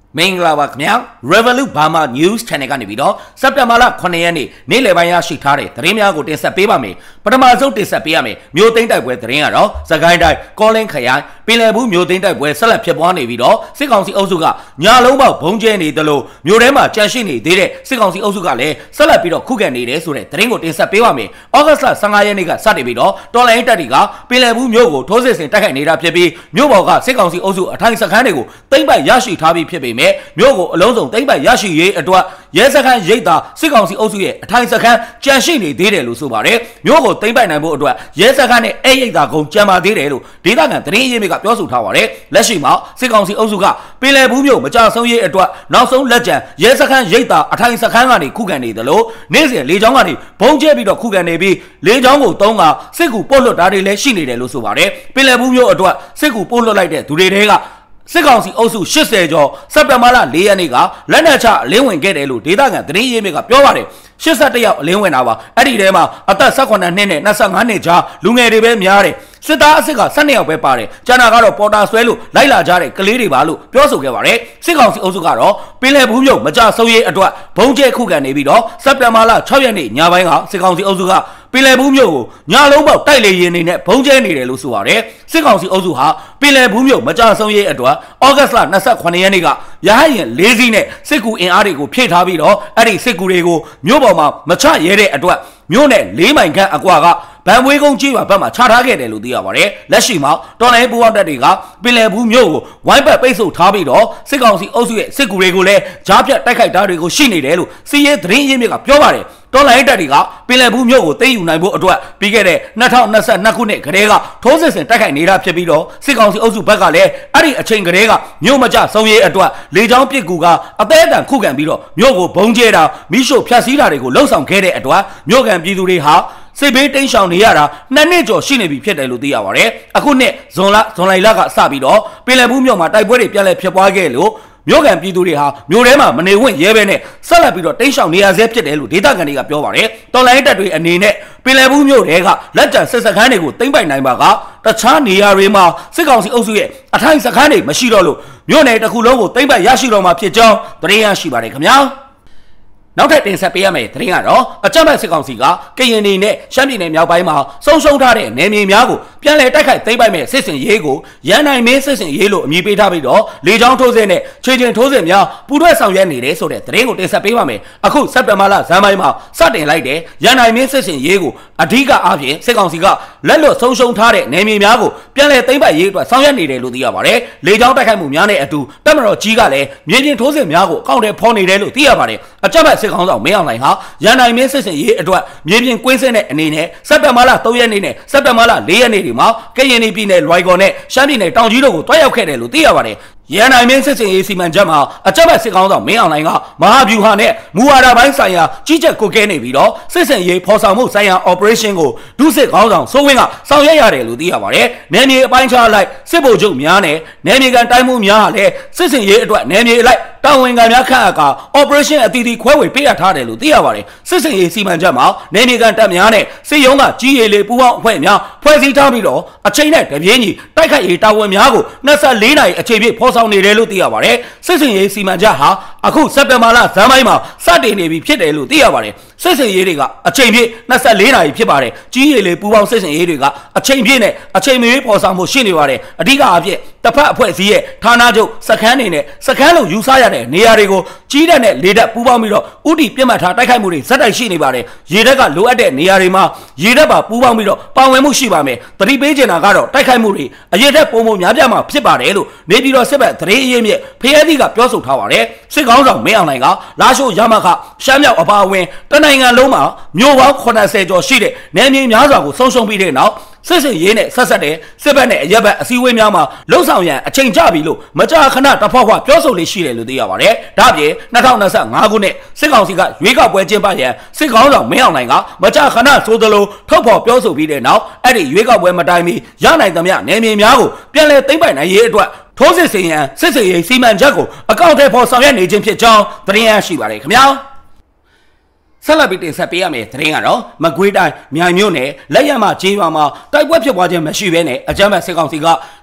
မင်္ဂလာပါခင်ဗျာ Revolut Burma News Channel ကနေပြီးတော့စက်တင်ဘာလ9ရက်နေ့နေ့လယ်ပိုင်းရရှိထားတဲ့သတင်းများကိုတင်ဆက်ပေးပါမယ်ပထမဆုံးတင်ဆက်ပေးရမယ်မြို့သိမ်းတိုက်ပွဲသတင်းကတော့စကိုင်းတိုင်းကောလင်းခရိုင်ပင်လယ်ဘူးမြို့သိမ်းတိုက်ပွဲဆက်လက်ဖြစ်ပွားနေပြီးတော့စစ်ကောင်စီအုပ်စုကညာလုံးပေါက်ဘုံကျဲနေတယ်လို့မြို့ထဲမှာကြန့်ရှိနေသေးတဲ့စစ်ကောင်စီအုပ်စုကလည်းဆက်လက်ပြီးတော့ခုခံနေတယ်ဆိုတဲ့သတင်းကိုတင်ဆက်ပေးပါမယ်ဩဂတ်လ15ရက်နေ့ကစတင်ပြီးတော့တော်လိုင်းတပ်တွေကပင်လယ်ဘူးမြို့ကိုထိုးစစ်ဆင်တိုက်ခိုက်နေတာဖြစ်ပြီးမြို့ပေါ်ကစစ်ကောင်စီအုပ်စုအထိုင်စခန်းတွေကိုသိမ်းပိုက်ရရှိထားပြီးဖြစ်ပေမဲ့မြို့ကိုအလုံးစုံသိမ်းပိုက်ရရှိရေးအတွက်ရဲစခန်းရိတ်တာစစ်ကောင်စီအုပ်စုရဲ့အထိုင်စခန်းကြန့်ရှိနေသေးတယ်လို့ဆိုပါတယ်မြို့ကိုသိမ်းပိုက်နိုင်ဖို့အတွက်ရဲစခန်းနဲ့အဲ့ရိတ်တာကုန်ကြံပါသေးတယ်လို့ဒေသခံသတင်းရင်းမြစ်ကပြောဆိုထားပါတယ်လက်ရှိမှာစစ်ကောင်စီအုပ်စုကပင်လယ်ဘူးမြို့မကြဆုံးရေးအတွက်နောက်ဆုံးလက်ကျန်ရဲစခန်းရိတ်တာအထိုင်စခန်းကနေခုခံနေတယ်လို့နေ့စဉ်လေကြောင်းကနေဘုံကျဲပြီးတော့ခုခံနေပြီးလေကြောင်းကိုတုံးကစစ်ကူပို့လွတ်တာတွေလည်းရှိနေတယ်လို့ဆိုပါတယ်ပင်လယ်ဘူးမြို့အတွက်စစ်ကူပို့လွတ်လိုက်တဲ့သူတွေကစစ်ကောင်စီအုပ်စု80ကျော်စက်တင်ဘာလ4ရက်နေ့ကလက်နက်ချအလင်းဝင်ခဲ့တယ်လို့ဒေသခံသတင်းရင်းမြစ်ကပြောပါတယ်81ယောက်အလင်းဝင်တာပါအဲ့ဒီထဲမှာအသက်18နှစ်နဲ့25နှစ်ကြားလူငယ်တွေပဲများတယ်စစ်သားအစ်စ်က12ယောက်ပဲပါတယ်ကျန်တာကတော့ပေါ်တာဆွဲလို့လိုက်လာကြတဲ့ကလေးတွေပါလို့ပြောဆိုခဲ့ပါတယ်စစ်ကောင်စီအုပ်စုကတော့ပင်လယ်ဘူးမြို့မကြဆုံးရေးအတွက်ဘုံကျဲခုခံနေပြီးတော့စက်တင်ဘာလ6ရက်နေ့ညပိုင်းကစစ်ကောင်စီအုပ်စုကပင်လယ်ဘူးမြို့ကိုညာလုံးပေါက်တိုက်လေရင်နေနဲ့ဘုံကျဲနေတယ်လို့ဆိုပါတယ်စစ်ကောင်စီအုပ်စုဟာပင်လယ်ဘူးမြို့မကြဆုံးရေးအတွက်ဩဂတ်လ28ရက်နေ့ကရဟရင်4စီးနဲ့စစ်ကူအင်အားတွေကိုဖြည့်ထားပြီးတော့အဲ့ဒီစစ်ကူတွေကိုမြို့ပေါ်မှာမချရဲတဲ့အတွက်မြို့နဲ့4မိုင်ခန့်အကွာကဗန်ဝေးကုန်းကြီးရွာဘက်မှာချထားခဲ့တယ်လို့သိရပါတယ်လက်ရှိမှာတော်လိုင်းပူပေါင်းတပ်တွေကပင်လယ်ဘူးမြို့ကိုဝိုင်းပတ်ပိတ်ဆို့ထားပြီးတော့စစ်ကောင်စီအုပ်စုရဲ့စစ်ကူတွေကိုလည်းကြားဖြတ်တိုက်ခိုက်တာတွေကိုရှိနေတယ်လို့စီးရဲသတင်းရင်းမြစ်ကပြောပါတယ်တော်လိုင်းတပ်တွေကပင်လယ်ဘူးမြို့ကိုသိမ်းယူနိုင်ဖို့အတွက်ပြီးခဲ့တဲ့2022ခုနှစ်ကတည်းကထိုးစစ်ဆင်တိုက်ခိုက်နေတာဖြစ်ပြီးတော့စစ်ကောင်စီအုပ်စုဘက်ကလည်းအဲ့ဒီအချိန်ကတည်းကမြို့မကျဆုံးရေးအတွက်လေကြောင်းပစ်ကူကအသေးအတန်ခုခံပြီးတော့မြို့ကိုဘုံကျဲတာမိရှို့ဖျက်ဆီးတာတွေကိုလှုံ့ဆော်ခဲ့တဲ့အတွက်မြို့ကန်ပြည်သူတွေဟာစစ်ဘေးတိမ်းရှောင်နေရတာ2နှစ်ကျော်ရှိနေပြီဖြစ်တယ်လို့သိရပါတယ်အခုနှစ်ဇွန်လလကစပြီးတော့ပင်လယ်ဘူးမြို့မှာတိုက်ပွဲတွေပြန်လည်ဖြစ်ပွားခဲ့လို့မြို့ကန်ပြည်သူတွေဟာမြို့ထဲမှာမနေဝင့်ရဲဘဲနဲ့ဆက်လက်ပြီးတော့တိမ်းရှောင်နေရဆဲဖြစ်တယ်လို့ဒေသခံတွေကပြောပါတယ်တော်လိုင်းတပ်တွေအနေနဲ့ပင်လယ်ဘူးမြို့တွေကလက်ကျန်စစ်စခန်းတွေကိုသိမ်းပိုက်နိုင်ပါကတခြားနေရာတွေမှာစစ်ကောင်စီအုပ်စုရဲ့အထိုင်စခန်းတွေမရှိတော့လို့မြို့နယ်တစ်ခုလုံးကိုသိမ်းပိုက်ရရှိတော့မှာဖြစ်ကြောင်းသတင်းရရှိပါတယ်ခင်ဗျာနောက်ထပ်တင်ဆက်ပေးရမယ့်သတင်းကတော့အကြမ်းဖက်စစ်ကောင်စီကကရင်ပြည်နဲ့ရှမ်းပြည်နယ်မြောက်ပိုင်းမှာဆုံးရှုံးထားတဲ့နယ်မြေများကိုပြန်လည်တိုက်ခိုက်သိမ်းပိုက်မဲ့စစ်စင်ရေးကိုရန်နိုင်မင်းစစ်စင်ရေးလို့အမည်ပေးထားပြီးတော့လေကြောင်းထိုးစစ်နဲ့ခြေကျင်ထိုးစစ်များပူးတွဲဆောင်ရွက်နေတယ်ဆိုတဲ့သတင်းကိုတင်ဆက်ပေးပါမယ်အခုစက်တင်ဘာလဇန်ပိုင်းမှာစတင်လိုက်တဲ့ရန်နိုင်မင်းစစ်စင်ရေးကိုအဓိကအားဖြင့်စစ်ကောင်စီကလက်လွတ်ဆုံးရှုံးထားတဲ့နယ်မြေများကိုပြန်လည်သိမ်းပိုက်ရေးအတွက်ဆောင်ရွက်နေတယ်လို့သိရပါတယ်လေကြောင်းတိုက်ခိုက်မှုများနဲ့အတူတပ်မတော်ကြီးကလည်းမြေပြင်ထိုးစစ်များကိုအကောင့်ထဲဖော်နေတယ်လို့သိရပါတယ်အကြမ်းဖက်စစ်ကောင်ဆောင်မင်းအောင်လှိုင်ဟာရန်နိုင်မင်းစစ်စင်ရေးအတွက်မြေပြင်ကွင်းစင်းတဲ့အနေနဲ့စက်တင်ဘာလ3ရက်နေ့နဲ့စက်တင်ဘာလ4ရက်နေ့တွေမှာကရင်ပြည်နယ်လွိုင်ကော်နဲ့ရှမ်းပြည်နယ်တောင်ကြီးတို့ကိုတွားရောက်ခဲ့တယ်လို့သိရပါတယ်ရန်နိုင်မင်းစစ်စင်ရေးစီမံချက်မှာအကြမ်းဖက်စစ်ကောင်ဆောင်မင်းအောင်လှိုင်ကမဟာဗျူဟာနဲ့မူဝါဒပိုင်းဆိုင်ရာကြီးကြပ်ကွပ်ကဲနေပြီးတော့စစ်စင်ရေးဖော်ဆောင်မှုဆိုင်ရာ operation ကိုဒုစစ်ကောင်ဆောင်စိုးဝင်းကဆောင်ရွက်ရတယ်လို့သိရပါတယ်နယ်မြေအပိုင်းခြားလိုက်စစ်ဗိုလ်ချုပ်များနဲ့နယ်မြေကန်တိုင်းမှုများဟာလည်းစစ်စင်ရေးအတွက်နယ်မြေအလိုက်တာဝန်ခံများခန့်အပ်က operation အသီးသီးခွဲဝေပေးအပ်ထားတယ်လို့သိရပါတယ်စစ်စင်ရေးစီမံချက်မှာနယ်မြေကန်တပ်များနဲ့စစ်ရုံးကကြီးရည်လေးပူးပေါင်းအဖွဲ့များဖွဲ့စည်းထားပြီးတော့အချိန်နဲ့တပြေးညီတိုက်ခိုက်ရေးတာဝန်များကို24နာရီအချိန်ပြည့်ဖော်ဆောင်နေတယ်လို့သိရပါတယ်စစ်စင်ရေးစီမံချက်ဟာအခုစက်တင်ဘာလဇန်ပိုင်းမှာစတင်နေပြီဖြစ်တယ်လို့သိရပါတယ်စစ်စင်ရေးတွေကအချိန်ပြည့်24နာရီဖြစ်ပါတယ်ကြီးရည်လေးပူးပေါင်းစစ်စင်ရေးတွေကအချိန်ပြည့်နဲ့အချိန်မရွေးဖော်ဆောင်မှုရှိနေပါတယ်အဓိကအဖြစ်တစ်ဖက်အဖွဲ့အစည်းရဲ့ဌာနချုပ်စခန်းတွေနဲ့စခန်းလုံးယူဆရတဲ့နေရာတွေကိုကြီးတက်နဲ့လေတက်ပူးပေါင်းပြီးတော့ဥတီပြတ်မှတ်ထားတိုက်ခိုက်မှုတွေဇက်တိုက်ရှိနေပါတယ်ရေတက်ကလိုအပ်တဲ့နေရာတွေမှာရေတက်ပါပူးပေါင်းပြီးတော့ပါဝင်မှုရှိပါမယ်သတိပေးချင်တာကတော့တိုက်ခိုက်မှုတွေအရေးတက်ပုံပုံများပြားမှာဖြစ်ပါတယ်လို့နေပြည်တော်စစ်ဘက်သတင်းအရင်းမြစ်ဖရဲသီးကပြောဆိုထားပါတယ်စစ်ကောင်းဆောင်မင်းအောင်လှိုင်ကလာရှိုးရမခရှမ်းမြောက်အပါအဝင်တနိုင်ငံလုံးမှာမြို့ပေါင်း80ကျော်ရှိတဲ့နယ်မြေများစွာကိုဆုံးရှုံးပြီးတဲ့နောက်စစ်စစ်ရေးနဲ့ဆက်ဆက်တဲ့စစ်ဘက်နဲ့အရက်ဘက်အစည်းအဝေးများမှာလှုပ်ဆောင်ရန်အချိန်ကျပြီလို့မကြာခဏတဖွာဖွာပြောဆိုလေးရှိတယ်လို့သိရပါတယ်။ဒါ့အပြင်2025ခုနှစ်စစ်ကောင်စီကရွေးကောက်ပွဲကျင်းပရန်စစ်ကောင်ဆောင်မင်းအောင်လှိုင်ကမကြာခဏဆိုသလိုထုတ်ဖော်ပြောဆိုပြီးတဲ့နောက်အဲ့ဒီရွေးကောက်ပွဲမတိုင်မီရနိုင်သမျှနယ်မြေများကိုပြန်လည်သိမ်းပိုက်နိုင်ရေးအတွက်ထိုးစစ်ဆင်ရန်စစ်စစ်ရေးစီမံချက်ကိုအကောင့်ထဲပေါ်ဆောင်ရွက်နေခြင်းဖြစ်ကြောင်းသတင်းရရှိပါတယ်ခင်ဗျာ။ဆက်လက်ပြီးတင်ဆက်ပေးရမယ့်သတင်းကတော့မကွေးတိုင်းမြိုင်မြို့နယ်လက်ရမကျေးရွာမှာတိုက်ပွဲဖြစ်ပွားခြင်းမရှိဘဲနဲ့အကြမ်းဖက်စစ်ကောင်စီက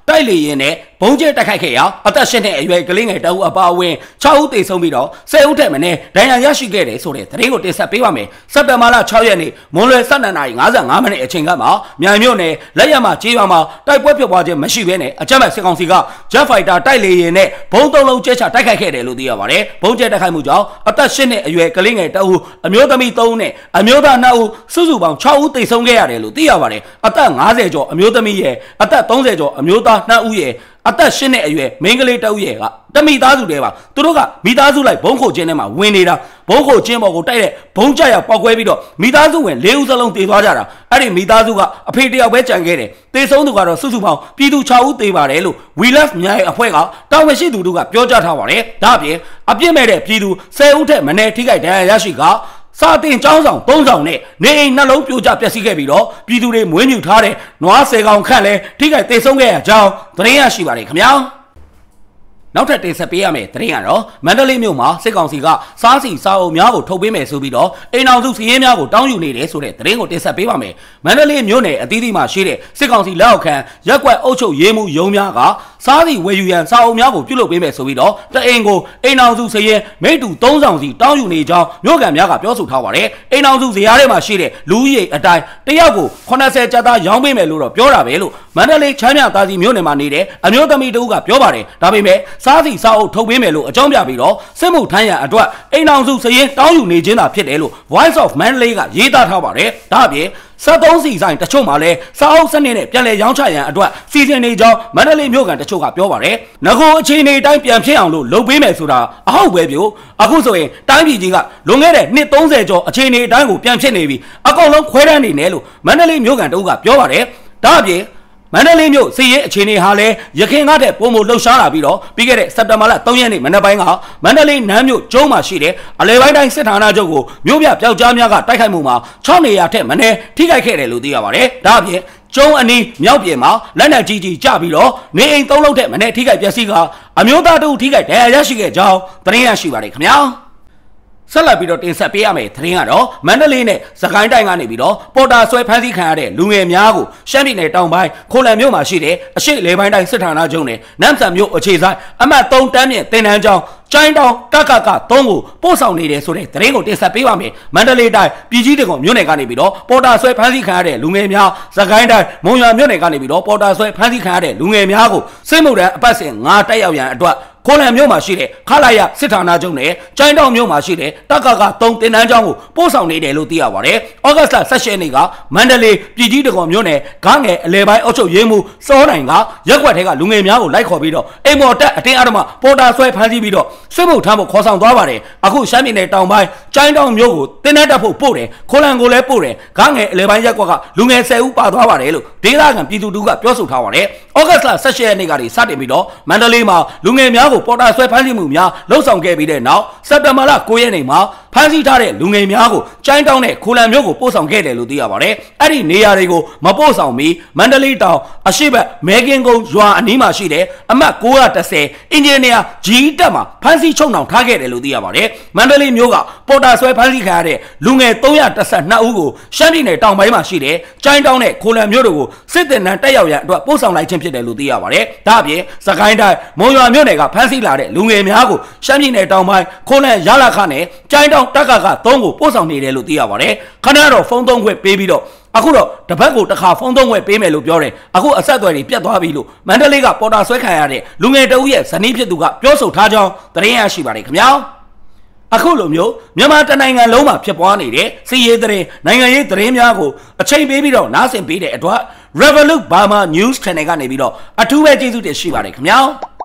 တိုက်လေရင်နဲ့ဘုံကျဲတိုက်ခိုက်ခဲ့ရာအသက်ရှင်တဲ့အရွယ်ကလေးငယ်တအုပ်အပါအဝင်6ဦးသေဆုံးပြီးတော့10ဦးထက်မနည်းဒဏ်ရာရရှိခဲ့တယ်ဆိုတဲ့သတင်းကိုတင်ဆက်ပေးပါမယ်စက်တင်ဘာလ6ရက်နေ့မွန်းလွယ်12:55မိနစ်အချိန်ကမှမြိုင်မြို့နယ်လက်ရမကျေးရွာမှာတိုက်ပွဲဖြစ်ပွားခြင်းမရှိဘဲနဲ့အကြမ်းဖက်စစ်ကောင်စီက Jet Fighter တိုက်လေရင်နဲ့ဘုံ3လုံးကျဲချတိုက်ခိုက်ခဲ့တယ်လို့သိရပါတယ်ဘုံကျဲတိုက်ခိုက်မှုကြောင့်အသက်ရှင်တဲ့အရွယ်ကလေးငယ်တအုပ်အမျိုးသမီး3ဦးနဲ့အမျိုးသား2ဦးစုစုပေါင်း6ဦးသေဆုံးခဲ့ရတယ်လို့သိရပါတယ်အသက်50ကျော်အမျိုးသမီးရဲ့အသက်30ကျော်အမျိုးသား2ဦးရဲ့အသက်ရှင်တဲ့အရွယ်မိန်းကလေးတအုပ်ရဲ့ကတမိသားစုတွေပါသူတို့ကမိသားစုလိုက်ဘုံခိုချင်းထဲမှာဝင်နေတာဘုံခိုချင်းပေါ်ကိုတိုက်တဲ့ဘုံကြရောက်ပောက်ကွဲပြီးတော့မိသားစုဝင်4ဦးစလုံးတေသွားကြတာအဲ့ဒီမိသားစုကအဖေတယောက်ပဲကြံခဲ့တယ်တေဆုံးသူကတော့စုစုပေါင်းပြည်သူ6ဦးတေပါတယ်လို့ We Love မြိုင်အဖွဲ့ကတာဝန်ရှိသူတို့ကပြောကြားထားပါတယ်ဒါအပြင်အပြစ်မဲ့တဲ့ပြည်သူ10ဦးထက်မနည်းထိခိုက်ဒဏ်ရာရရှိကစာတင်ကျောင်းဆောင်3ဆောင်နဲ့နေအိမ်နှလုံးပြိုကျပျက်စီးခဲ့ပြီးတော့ပြည်သူတွေမွေးမြူထားတဲ့နွား10ကောင်ခန့်လဲထိခိုက်သေဆုံးခဲ့ရကြောင်းသတင်းရရှိပါတယ်ခင်ဗျာနောက်ထပ်တင်ဆက်ပေးရမယ့်သတင်းကတော့မန္တလေးမြို့မှာစစ်ကောင်စီကစားစီစားအုပ်များကိုထုတ်ပေးမယ်ဆိုပြီးတော့အိမ်အောင်စုစည်ရင်းများကိုတောင်းယူနေတယ်ဆိုတဲ့သတင်းကိုတင်ဆက်ပေးပါမယ်မန္တလေးမြို့နယ်အသီးသီးမှာရှိတဲ့စစ်ကောင်စီလက်အောက်ခံရက်ကွက်အုပ်ချုပ်ရေးမှုရုံးများကစားစီဝယ်ယူရန်စားအုပ်များကိုပြုလုပ်ပေးမယ်ဆိုပြီးတော့တအိမ်ကိုအိမ်အောင်စုစည်ရင်းမိတူ3ဆောင်စီတောင်းယူနေကြောင်းမြို့ကန်များကပြောဆိုထားပါတယ်အိမ်အောင်စုဇယားထဲမှာရှိတဲ့လူဦးရေအတိုင်းတယောက်ကို80ကျပ်သားရောင်းပေးမယ်လို့တော့ပြောတာပဲလို့မန္တလေးချမ်းမြသာစီမြို့နယ်မှာနေတဲ့အမျိုးသမီးတဦးကပြောပါတယ်ဒါပေမဲ့စားစီစားအုပ်ထုတ်ပေးမယ်လို့အကြောင်းပြပြီးတော့စစ်မှုထမ်းရန်အတွက်အိမ်အောင်စုစည်ရင်တောင်းယူနေခြင်းသာဖြစ်တယ်လို့ Voice of Mandalay ကရေးသားထားပါတယ်ဒါအပြင်73စီဆိုင်တချို့မှာလဲစားအုပ်စနစ်နဲ့ပြန်လည်ရောင်းချရန်အတွက်စီစဉ်နေကြောင်းမန္တလေးမြို့ကန်တချို့ကပြောပါတယ်ငကိုအခြေအနေတိုင်းပြန်ဖြစ်အောင်လို့လုပ်ပေးမယ်ဆိုတာအဟုတ်ပဲပြိုအခုဆိုရင်တိုင်းပြည်ကြီးကလွန်ခဲ့တဲ့နှစ်30ကျော်အခြေအနေတိုင်းကိုပြန်ဖြစ်နေပြီအကောင်လုံးခွဲတန်းနေတယ်လို့မန္တလေးမြို့ကန်တအုပ်ကပြောပါတယ်ဒါအပြင်မန္တလေးမြို့စစ်ရေးအခြေအနေဟာလည်းရခိုင်ကတဲ့ပုံမလှုပ်ရှားလာပြီးတော့ပြီးခဲ့တဲ့စက်တင်ဘာလ3ရက်နေ့မနက်ပိုင်းကမန္တလေးနန်းမြို့ကျုံးမှာရှိတဲ့အလဲပိုင်းတိုင်းစစ်ဌာနချုပ်ကိုမြို့ပြပျောက်ကြားများကတိုက်ခိုက်မှုမှာ6နေရာထက်မနည်းထိခိုက်ခဲ့တယ်လို့သိရပါတယ်။ဒါအပြင်ကျုံးအနီးမြောက်ပြင်မှာလက်နက်ကြီးကြီးကျပြီးတော့နေအိမ်3လုံးထက်မနည်းထိခိုက်ပျက်စီးကအမျိုးသားတို့ထိခိုက်ဒဏ်ရာရရှိခဲ့ကြောင်းသတင်းရရှိပါတယ်ခင်ဗျာ။ဆက်လက်ပြီးတော့တင်ဆက်ပေးရမယ့်သတင်းကတော့မန္တလေးနဲ့စကိုင်းတိုင်းကနေပြီးတော့ပေါ်တာဆွဲဖမ်းဆီးခံရတဲ့လူငယ်များကိုရှမ်းပြည်နယ်တောင်ပိုင်းခိုလံမြို့မှာရှိတဲ့အရှိလေပိုင်းတိုင်းစစ်ဌာနချုပ်နဲ့နမ်ဆန်မြို့အခြေဆိုင်အမှတ်3တန်းမြင့်တင်တန်းကျောင်းကျိုင်းတောင်က3ကိုပို့ဆောင်နေတယ်ဆိုတဲ့သတင်းကိုတင်ဆက်ပေးပါမယ်မန္တလေးတိုင်းပြည်ကြီးတကုံမြို့နယ်ကနေပြီးတော့ပေါ်တာဆွဲဖမ်းဆီးခံရတဲ့လူငယ်များစကိုင်းတိုင်းမုံရွာမြို့နယ်ကနေပြီးတော့ပေါ်တာဆွဲဖမ်းဆီးခံရတဲ့လူငယ်များကိုစစ်မှုထမ်းအပတ်စဉ်9တက်ရောက်ရန်အတွက်ခိုလံမြို့မှာရှိတဲ့ခလာရစစ်ဌာနချုပ်နဲ့ကျိုင်းတောင်မြို့မှာရှိတဲ့တက3တင်တန်းကျောင်းကိုပို့ဆောင်နေတယ်လို့သိရပါတယ်။ဩဂတ်လ17ရက်နေ့ကမန္တလေးပြည်ကြီးတကုံမြို့နယ်ဂငယ်အလဲပိုင်းအုပ်ချုပ်ရေးမှူးစောနိုင်ကရက်ွက်ထဲကလူငယ်များကိုလိုက်ခေါ်ပြီးတော့အိမ်မော်တက်အတင်းအဓမ္မပေါ်တာဆွဲဖမ်းဆီးပြီးတော့စစ်မှုထမ်းဖို့ခေါ်ဆောင်သွားပါတယ်။အခုရှမ်းပြည်နယ်တောင်ပိုင်းကျိုင်းတောင်မြို့ကိုတင်တန်းတက်ဖို့ပို့တယ်ခိုလံကိုလည်းပို့တယ်ဂငယ်အလဲပိုင်းရက်ွက်ကလူငယ်10ဦးပါသွားပါတယ်လို့ဒေသခံပြည်သူတို့ကပြောဆိုထားပါတယ်။ဩဂတ်လ17ရက်နေ့ကနေစတင်ပြီးတော့မန္တလေးမှာလူငယ်များကိုပေါ်တာဆွဲဖမ်းဆီးမှုများလှုပ်ဆောင်ခဲ့ပြီးတဲ့နောက်စက်တင်ဘာလ9ရက်နေ့မှာဖမ်းဆီးထားတဲ့လူငယ်များကိုကျိုင်းတောင်းနဲ့ခိုလံမြို့ကိုပို့ဆောင်ခဲ့တယ်လို့သိရပါတယ်။အဲ့ဒီနေရာတွေကိုမပို့ဆောင်မီမန္တလေးတောင်အရှိတ်မဲကင်းကုန်းရွာအနီးမှာရှိတဲ့အမှတ်910အင်ဂျင်နီယာဂျီတက်မှာဖမ်းဆီးချုပ်နှောင်ထားခဲ့တယ်လို့သိရပါတယ်။မန္တလေးမြို့ကပေါ်တာဆွဲဖမ်းဆီးခံရတဲ့လူငယ်312ဦးကိုရှမ်းပြည်နယ်တောင်ပိုင်းမှာရှိတဲ့ကျိုင်းတောင်းနဲ့ခိုလံမြို့တို့ကိုစစ်တင်တန်းတက်ရောက်ရန်အတွက်ပို့ဆောင်လိုက်ခြင်းဖြစ်တယ်လို့သိရပါတယ်။ဒါအပြင်စကိုင်းတိုင်းမုံရွာမြို့နယ်ကဖမ်းဆီးလာတဲ့လူငယ်များကိုရှမ်းပြည်နယ်တောင်ပိုင်းခိုလံရလာခနဲ့ကျိုင်းတောင်တက3ကိုပို့ဆောင်နေတယ်လို့သိရပါတယ်။ခဏတော့ဖုန်းသုံးခွင့်ပေးပြီးတော့အခုတော့တပတ်ကိုတစ်ခါဖုန်းသုံးခွင့်ပေးမယ်လို့ပြောတယ်။အခုအဆက်အသွယ်တွေပြတ်သွားပြီလို့မန္တလေးကပေါ်တာဆွဲခံရတဲ့လူငယ်တဦးရဲ့ဇနီးဖြစ်သူကပြောဆိုထားကြောင်းသတင်းရရှိပါတယ်ခင်ဗျာ။အခုလိုမျိုးမြန်မာတနိုင်ငံလုံးမှာဖြစ်ပွားနေတဲ့စီးရေးသတင်းနိုင်ငံရေးသတင်းများကိုအချိန်ပေးပြီးတော့နားဆင်ပေးတဲ့အတွက် Revolut Burma News Channel ကနေပြီးတော့အထူးပဲကျေးဇူးတင်ရှိပါတယ်ခင်ဗျာ။